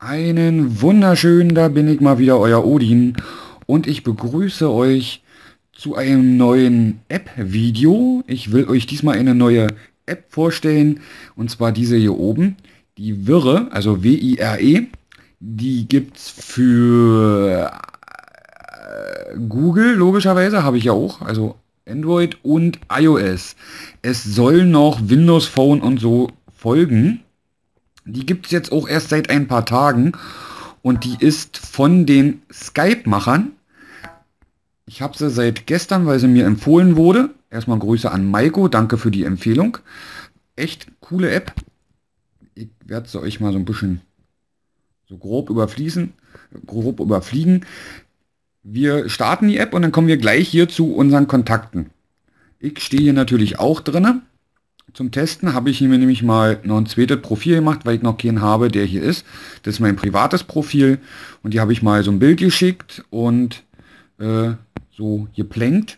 Einen wunderschönen, da bin ich mal wieder, euer Odin und ich begrüße euch zu einem neuen App-Video. Ich will euch diesmal eine neue App vorstellen und zwar diese hier oben, die Wirre, also W-I-R-E. Die gibt's für Google, logischerweise, habe ich ja auch, also Android und iOS. Es soll noch Windows Phone und so folgen. Die gibt es jetzt auch erst seit ein paar Tagen und die ist von den Skype-Machern. Ich habe sie seit gestern, weil sie mir empfohlen wurde. Erstmal Grüße an Maiko, danke für die Empfehlung. Echt coole App. Ich werde sie euch mal so ein bisschen so grob überfliegen. Wir starten die App und dann kommen wir gleich hier zu unseren Kontakten. Ich stehe hier natürlich auch drin. Zum Testen habe ich mir nämlich mal noch ein zweites Profil gemacht, weil ich noch keinen habe, der hier ist. Das ist mein privates Profil und hier habe ich mal so ein Bild geschickt und so geplänkt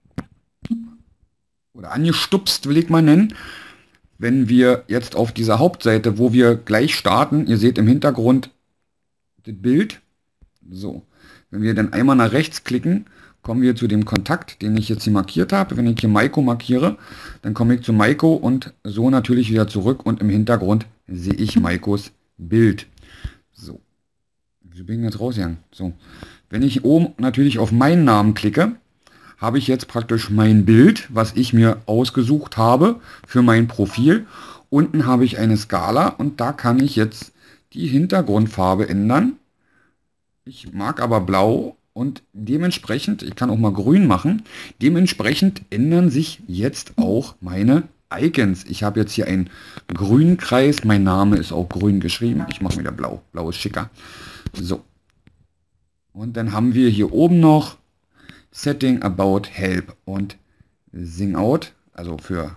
oder angestupst, will ich mal nennen. Wenn wir jetzt auf dieser Hauptseite, wo wir gleich starten, ihr seht im Hintergrund das Bild. So, wenn wir dann einmal nach rechts klicken, kommen wir zu dem Kontakt, den ich jetzt hier markiert habe. Wenn ich hier Maiko markiere, dann komme ich zu Maiko und so natürlich wieder zurück und im Hintergrund sehe ich Maikos Bild. So, wie bin ich jetzt rausgegangen? So, wenn ich oben natürlich auf meinen Namen klicke, habe ich jetzt praktisch mein Bild, was ich mir ausgesucht habe für mein Profil. Unten habe ich eine Skala und da kann ich jetzt die Hintergrundfarbe ändern. Ich mag aber blau. Und dementsprechend, ich kann auch mal grün machen, dementsprechend ändern sich jetzt auch meine Icons. Ich habe jetzt hier einen grünen Kreis, mein Name ist auch grün geschrieben. Ich mache wieder blau, blau ist schicker. So. Und dann haben wir hier oben noch Setting About Help und Sing Out, also für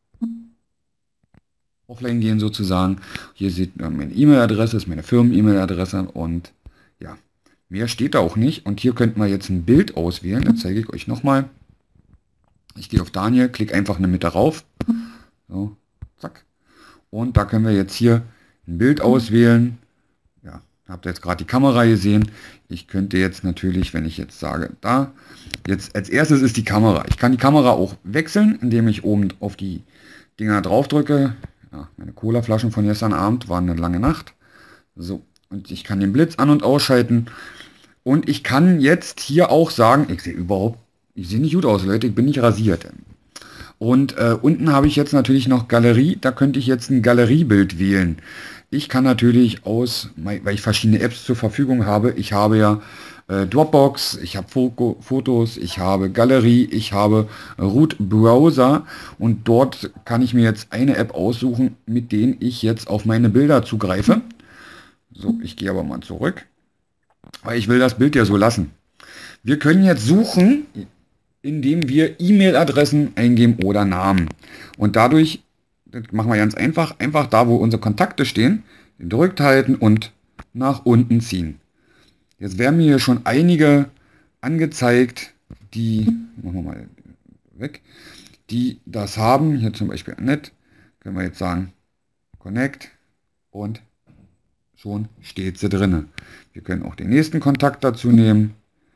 Offline gehen sozusagen. Hier seht ihr meine E-Mail-Adresse, ist meine Firmen-E-Mail-Adresse und ja. Mehr steht da auch nicht. Und hier könnten wir jetzt ein Bild auswählen. Das zeige ich euch nochmal. Ich gehe auf Daniel, klicke einfach in der Mitte rauf. So, zack. Und da können wir jetzt hier ein Bild auswählen. Ja, habt ihr jetzt gerade die Kamera gesehen. Ich könnte jetzt natürlich, wenn ich jetzt sage, da, jetzt als erstes ist die Kamera. Ich kann die Kamera auch wechseln, indem ich oben auf die Dinger drauf drücke. Ja, meine Colaflaschen von gestern Abend waren eine lange Nacht. So. Und ich kann den Blitz an- und ausschalten. Und ich kann jetzt hier auch sagen, ich sehe nicht gut aus, Leute, ich bin nicht rasiert. Und unten habe ich jetzt natürlich noch Galerie, da könnte ich jetzt ein Galeriebild wählen. Ich kann natürlich weil ich verschiedene Apps zur Verfügung habe, ich habe ja Dropbox, ich habe Fotos, ich habe Galerie, ich habe Root Browser und dort kann ich mir jetzt eine App aussuchen, mit denen ich jetzt auf meine Bilder zugreife. So, ich gehe aber mal zurück, weil ich will das Bild ja so lassen. Wir können jetzt suchen, indem wir E-Mail-Adressen eingeben oder Namen. Und dadurch, das machen wir ganz einfach, einfach da, wo unsere Kontakte stehen, gedrückt halten und nach unten ziehen. Jetzt werden mir hier schon einige angezeigt, die, machen wir mal weg, die das haben. Hier zum Beispiel Annette, können wir jetzt sagen, Connect und schon steht sie drin. Wir können auch den nächsten Kontakt dazu nehmen.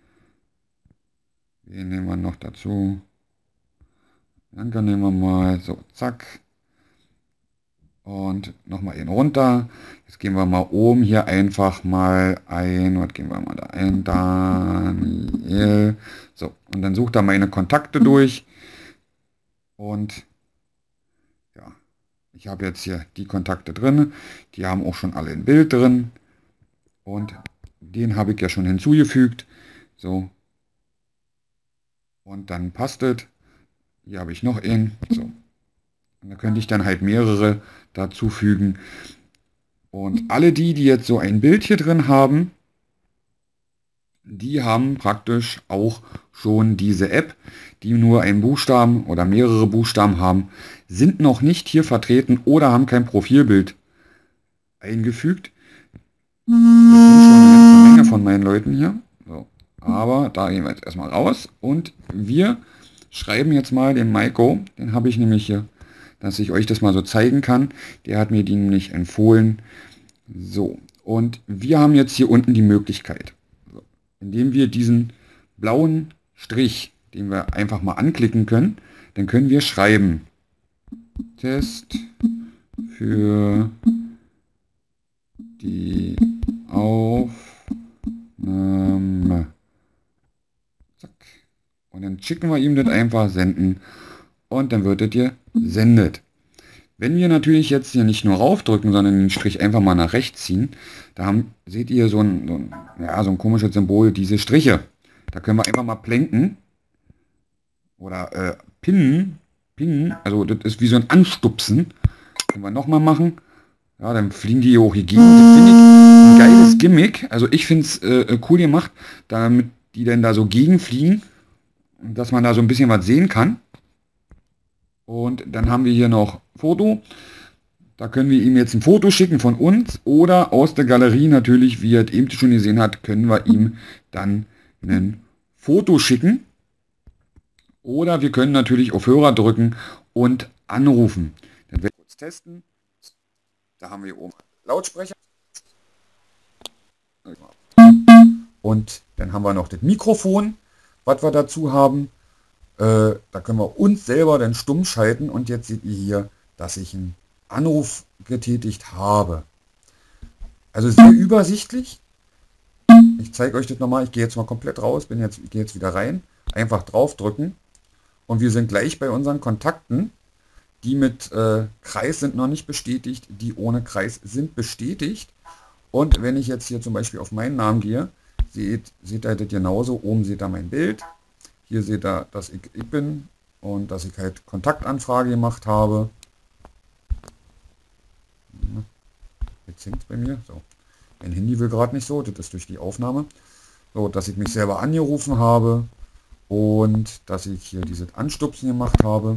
Den nehmen wir noch dazu. Danke, nehmen wir mal. So, zack. Und nochmal ihn runter. Jetzt gehen wir mal oben hier einfach mal ein. Was gehen wir mal da ein? Daniel. So, und dann sucht er meine Kontakte durch. Und ja, ich habe jetzt hier die Kontakte drin. Die haben auch schon alle ein Bild drin. Und den habe ich ja schon hinzugefügt. So. Und dann passt es. Hier habe ich noch einen. So. Und da könnte ich dann halt mehrere dazu fügen. Und alle die jetzt so ein Bild hier drin haben, die haben praktisch auch schon diese App, die nur einen Buchstaben oder mehrere Buchstaben haben, sind noch nicht hier vertreten oder haben kein Profilbild eingefügt. Das sind schon eine ganze Menge von meinen Leuten hier. So. Aber da gehen wir jetzt erstmal raus und wir schreiben jetzt mal den Maiko, den habe ich nämlich hier, dass ich euch das mal so zeigen kann. Der hat mir die nämlich empfohlen. So, Und wir haben jetzt hier unten die Möglichkeit, indem wir diesen blauen Strich, den wir einfach mal anklicken können, dann können wir schreiben Test für die Aufnahme. Zack. Und dann schicken wir ihm das einfach senden und dann wird das hier sendet. Wenn wir natürlich jetzt hier nicht nur raufdrücken, sondern den Strich einfach mal nach rechts ziehen, da seht ihr so ein komisches Symbol, diese Striche. Da können wir einfach mal plenken oder pinnen, also das ist wie so ein Anstupsen. Können wir nochmal machen. Ja, dann fliegen die hier hoch hier gegen. Das finde ich ein geiles Gimmick. Also ich finde es cool gemacht, damit die dann da so gegenfliegen, dass man da so ein bisschen was sehen kann. Und dann haben wir hier noch Foto. Da können wir ihm jetzt ein Foto schicken von uns oder aus der Galerie natürlich, wie er eben schon gesehen hat, können wir ihm dann ein Foto schicken. Oder wir können natürlich auf Hörer drücken und anrufen. Dann werden wir kurz testen. Da haben wir hier oben Lautsprecher. Und dann haben wir noch das Mikrofon, was wir dazu haben. Da können wir uns selber dann stumm schalten und jetzt seht ihr hier, dass ich einen Anruf getätigt habe. Also sehr übersichtlich. Ich zeige euch das nochmal. Ich gehe jetzt mal komplett raus, gehe jetzt wieder rein. Einfach draufdrücken und wir sind gleich bei unseren Kontakten. Die mit Kreis sind noch nicht bestätigt, die ohne Kreis sind bestätigt. Und wenn ich jetzt hier zum Beispiel auf meinen Namen gehe, seht ihr das genauso. Oben seht ihr mein Bild. Hier seht ihr, dass ich bin und dass ich halt Kontaktanfrage gemacht habe. Jetzt hängt es bei mir. So. Mein Handy will gerade nicht so, das ist durch die Aufnahme. So, dass ich mich selber angerufen habe und dass ich hier dieses Anstupsen gemacht habe.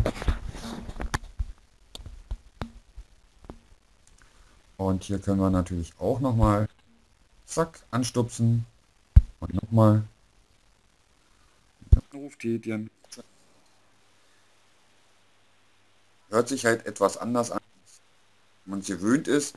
Und hier können wir natürlich auch nochmal zack anstupsen und nochmal Anruf tätigen. Hört sich halt etwas anders an, wenn man es gewöhnt ist.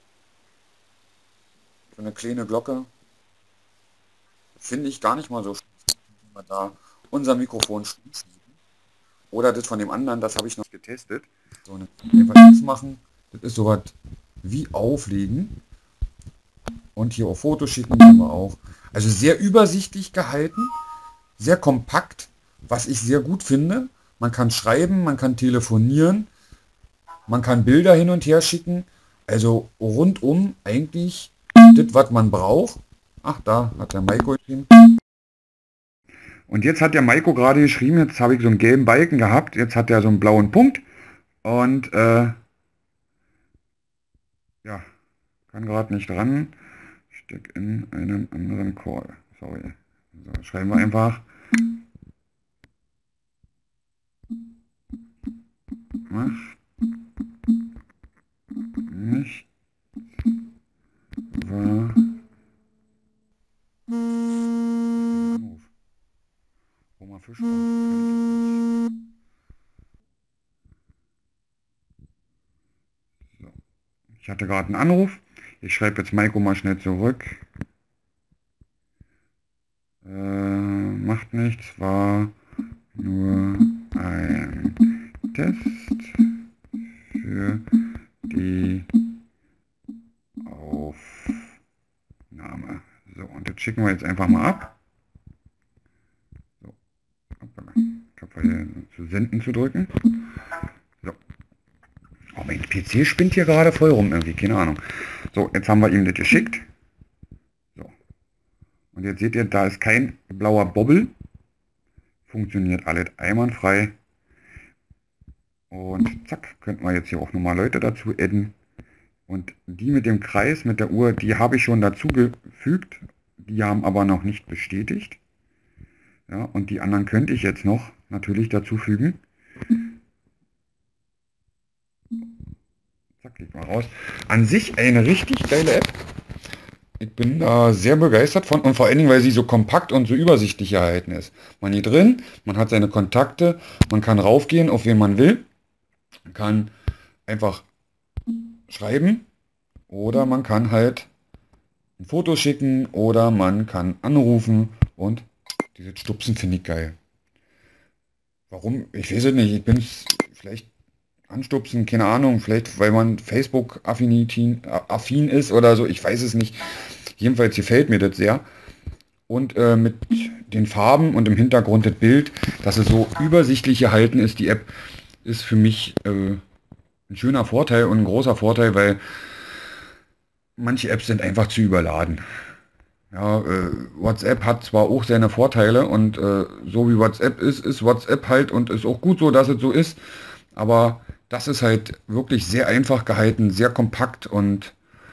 So eine kleine Glocke. Finde ich gar nicht mal so schlecht, wenn wir da unser Mikrofon schließen. Oder das von dem anderen, das habe ich noch getestet. So eine einfach machen. Das ist sowas wie auflegen. Und hier auf Fotos schicken können wir auch. Also sehr übersichtlich gehalten. Sehr kompakt, was ich sehr gut finde. Man kann schreiben, man kann telefonieren, man kann Bilder hin und her schicken. Also rundum eigentlich das, was man braucht. Ach, da hat der Maiko geschrieben. Und jetzt hat der Maiko gerade geschrieben, jetzt habe ich so einen gelben Balken gehabt, jetzt hat er so einen blauen Punkt. Und ja, kann gerade nicht dran. Steck in einem anderen Call. Sorry. So, schreiben wir einfach. Macht nicht war Anruf. Oma Fischbach. So. Ich hatte gerade einen Anruf. Ich schreibe jetzt Maiko mal schnell zurück. Macht nichts, war nur ein Test für die Aufnahme. So, und jetzt schicken wir jetzt einfach mal ab. So, ich habe hier zu senden zu drücken. So. Oh, mein PC spinnt hier gerade voll rum irgendwie, keine Ahnung. So, jetzt haben wir ihm das geschickt. So. Und jetzt seht ihr, da ist kein blauer Bobbel. Funktioniert alles einwandfrei. Und zack, könnten wir jetzt hier auch nochmal Leute dazu adden. Und die mit dem Kreis, mit der Uhr, die habe ich schon dazu gefügt. Die haben aber noch nicht bestätigt. Ja, und die anderen könnte ich jetzt noch natürlich dazu fügen. Zack, leg mal raus. An sich eine richtig geile App. Ich bin da sehr begeistert von und vor allen Dingen, weil sie so kompakt und so übersichtlich gehalten ist. Man geht drin, man hat seine Kontakte, man kann raufgehen, auf wen man will. Man kann einfach schreiben oder man kann halt ein Foto schicken oder man kann anrufen und dieses Stupsen finde ich geil. Warum? Ich weiß es nicht. Ich bin vielleicht anstupsen, keine Ahnung, vielleicht weil man Facebook-affin ist oder so, ich weiß es nicht. Jedenfalls gefällt mir das sehr. Und mit den Farben und im Hintergrund das Bild, dass es so übersichtlich gehalten ist, die App, ist für mich ein schöner Vorteil und ein großer Vorteil, weil manche Apps sind einfach zu überladen. Ja, WhatsApp hat zwar auch seine Vorteile und so wie WhatsApp ist WhatsApp halt und ist auch gut so, dass es so ist, aber das ist halt wirklich sehr einfach gehalten, sehr kompakt und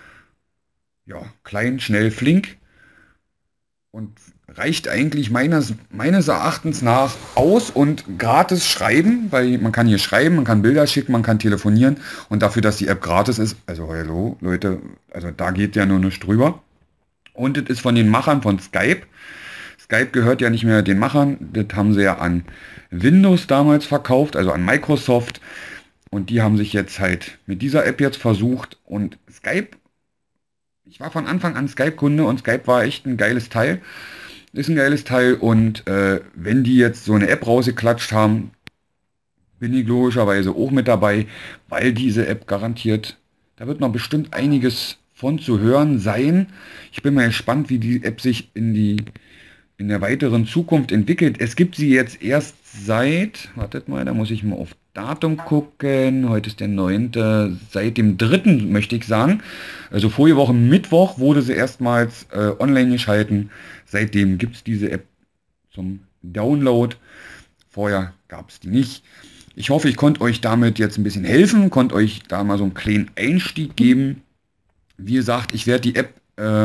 ja, klein, schnell, flink und reicht eigentlich meines Erachtens nach aus und gratis schreiben, weil man kann hier schreiben, man kann Bilder schicken, man kann telefonieren und dafür, dass die App gratis ist, also hallo Leute, also da geht ja nur nichts drüber. Und das ist von den Machern von Skype. Skype gehört ja nicht mehr den Machern, das haben sie ja an Windows damals verkauft, also an Microsoft. Und die haben sich jetzt halt mit dieser App jetzt versucht und Skype, ich war von Anfang an Skype-Kunde und Skype war echt ein geiles Teil. Ist ein geiles Teil und wenn die jetzt so eine App rausgeklatscht haben, bin ich logischerweise auch mit dabei, weil diese App garantiert, da wird noch bestimmt einiges von zu hören sein. Ich bin mal gespannt, wie die App sich in der weiteren Zukunft entwickelt. Es gibt sie jetzt erst seit, wartet mal, da muss ich mal auf Datum gucken. Heute ist der 9. Seit dem 3. möchte ich sagen. Also vorige Woche Mittwoch wurde sie erstmals online geschalten. Seitdem gibt es diese App zum Download. Vorher gab es die nicht. Ich hoffe, ich konnte euch damit jetzt ein bisschen helfen, konnte euch da mal so einen kleinen Einstieg geben. Wie gesagt, ich werde die App,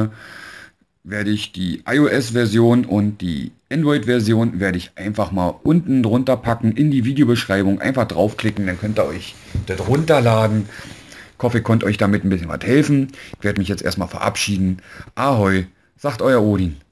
werde ich die iOS-Version und die Android-Version werde ich einfach mal unten drunter packen in die Videobeschreibung. Einfach draufklicken, dann könnt ihr euch das runterladen. Ich hoffe, ich konnte euch damit ein bisschen was helfen. Ich werde mich jetzt erstmal verabschieden. Ahoi, sagt euer Odin.